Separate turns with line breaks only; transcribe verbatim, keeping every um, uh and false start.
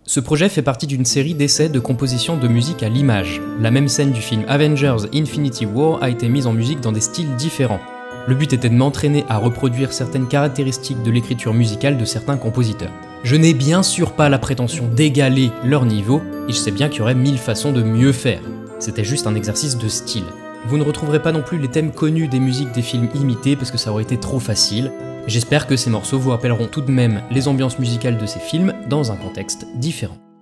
Ce projet fait partie d'une série d'essais de composition de musique à l'image. La même scène du film Avengers Infinity War a été mise en musique dans des styles différents. Le but était de m'entraîner à reproduire certaines caractéristiques de l'écriture musicale de certains compositeurs. Je n'ai bien sûr pas la prétention d'égaler leur niveau, et je sais bien qu'il y aurait mille façons de mieux faire. C'était juste un exercice de style. Vous ne retrouverez pas non plus les thèmes connus des musiques des films imités parce que ça aurait été trop facile. J'espère que ces morceaux vous rappelleront tout de même les ambiances musicales de ces films dans un contexte différent.